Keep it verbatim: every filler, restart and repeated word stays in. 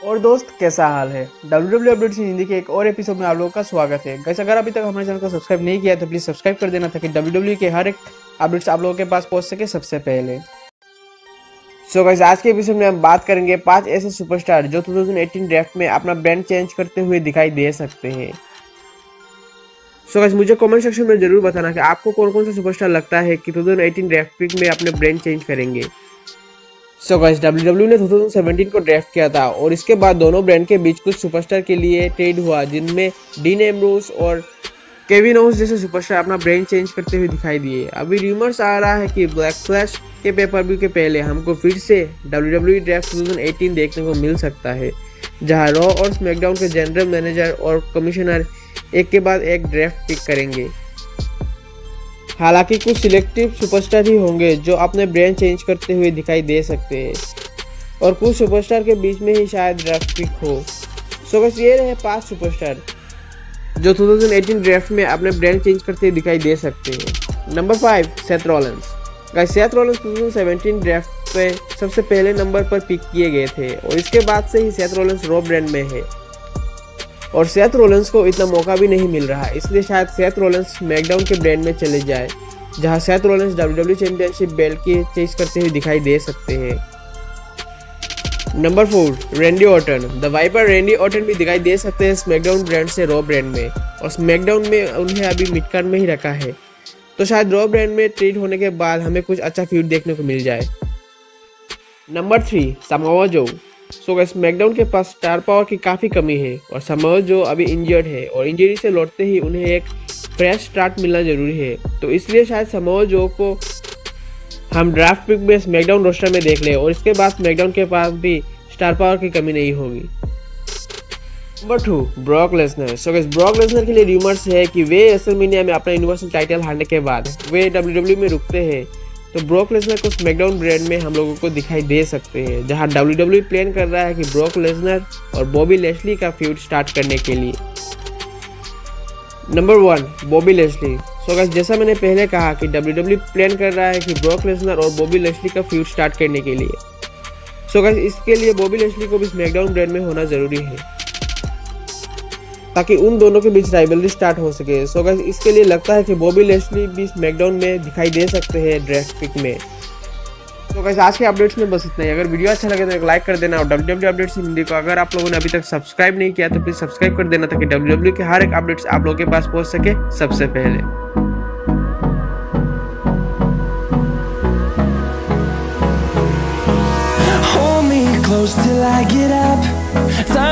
और दोस्त कैसा हाल है। डब्ल्यू डब्ल्यू अपडेट्स की हिंदी के एक और एपिसोड में आप लोगों का स्वागत है। गाइस अगर अभी तक हमारे चैनल को सब्सक्राइब नहीं किया तो प्लीज सब्सक्राइब कर देना ताकि डब्ल्यू डब्ल्यू के हर एक अपडेट्स आप लोगों के पास पहुंच सके सबसे पहले। सो गाइस आज के एपिसोड में हम बात करेंगे पांच ऐसे सुपरस्टार जो दो हज़ार अठारह ड्राफ्ट में अपना ब्रांड चेंज करते हुए दिखाई दे सकते हैं। सो गाइस मुझे कमेंट सेक्शन में जरूर बताना कि आपको कौन कौन सा सुपरस्टार लगता है कि दो हज़ार अठारह ड्राफ्ट पिक में अपने ब्रांड चेंज करेंगे। सो गाइस डब्ल्यू डब्ल्यू ने दो हज़ार सत्रह को ड्राफ्ट किया था और इसके बाद दोनों ब्रांड के बीच कुछ सुपरस्टार के लिए ट्रेड हुआ जिनमें डीन एम्ब्रोस और केविन ओवेंस जैसे सुपरस्टार अपना ब्रांड चेंज करते हुए दिखाई दिए। अभी रूमर्स आ रहा है कि ब्लैक फ्लैश के पेपर व्यू के पहले हमको फिर से डब्ल्यू डब्ल्यू ड्राफ्ट दो हज़ार अठारह देखने को मिल सकता है जहां रॉ और स्मैकडाउन के जनरल मैनेजर और कमिश्नर एक के बाद एक ड्राफ्ट पिक करेंगे। हालांकि कुछ सिलेक्टिव सुपरस्टार ही होंगे जो अपने ब्रांड चेंज करते हुए दिखाई दे सकते हैं और कुछ सुपरस्टार के बीच में ही शायद ड्राफ्ट पिक हो। सो बस ये रहे पांच सुपरस्टार जो दो हज़ार अठारह ड्राफ्ट में अपने ब्रांड चेंज करते हुए दिखाई दे सकते हैं। Number five Seth Rollins. Guys Seth Rollins दो हज़ार सत्रह ड्राफ्ट पे सबसे पहले नंबर पर पिक किए गए थे और इसके बाद से ही सेथ रॉलिंस रॉ ब्रांड में है और सेथ रॉलिंस को इतना मौका भी नहीं मिल रहा, इसलिए शायद सेथ रॉलिंस स्मैकडाउन के ब्रांड में चले जाए जहां Seth Rollins W W championship belt की चेज करते हुए दिखाई दे सकते हैं। Number four Randy Orton. The Viper Randy Orton भी दिखाई दे सकते हैं स्मैकडाउन ब्रांड से रॉ ब्रांड में और स्मैकडाउन में उन्हें अभी मिडकार्ड में ही रखा है तो शायद रॉ ब्रांड में ट्रेड होने के बाद हमें कुछ अच्छा फ्यूड देखने को मिल जाए। नंबर थ्री सामोआ जो। सो गाइस स्मैकडाउन के पास स्टार पावर की काफ़ी कमी है और सामोआ जो अभी इंजर्ड है और इंजरी से लौटते ही उन्हें एक फ्रेश स्टार्ट मिलना जरूरी है तो इसलिए शायद सामोआ जो को हम ड्राफ्ट पिक में स्मैकडाउन रोस्टर में देख ले और इसके बाद स्मैकडाउन के पास भी स्टार पावर की कमी नहीं होगी। Number two Brock Lesnar. So guys Brock Lesnar के लिए रूमर्स है कि वे रेसलमेनिया में अपना यूनिवर्सल टाइटल हारने के बाद वे डब्ल्यू डब्ल्यू में रुकते हैं तो ब्रॉक लेसनर को स्मैकडाउन ब्रांड में हम लोगों को दिखाई दे सकते हैं जहां डब्ल्यू डब्ल्यू प्लान कर रहा है कि ब्रॉक लेसनर और बॉबी लेस्ली का फ्यूड स्टार्ट करने के लिए। Number one Bobby Lashley. So guys जैसा मैंने पहले कहा कि डब्ल्यू डब्ल्यू प्लान कर रहा है कि ब्रॉक लेसनर और बॉबी लेस्ली का फ्यूड स्टार्ट करने के लिए। सो गाइस इसके लिए बॉबी लेस्ली को भी स्मैकडाउन ब्रांड में होना जरूरी है ताकि उन दोनों के बीच राइवलरी स्टार्ट हो सके। सो गाइस इसके लिए लगता है कि बॉबी लेस्ली भी स्मैकडाउन में दिखाई दे सकते हैं ड्राफ्ट पिक में। तो गाइस आज के अपडेट्स में बस इतना ही। अगर वीडियो अच्छा लगे तो एक लाइक कर देना और डब्ल्यू डब्ल्यू अपडेट्स हिंदी को अगर आप लोगों ने अभी तक सब्सक्राइब नहीं किया तो प्लीज सब्सक्राइब कर देना ताकि डब्ल्यू डब्ल्यू के हर एक अपडेट्स आप लोगों के पास पहुंच सके सबसे पहले। Hold me close till I get up. Time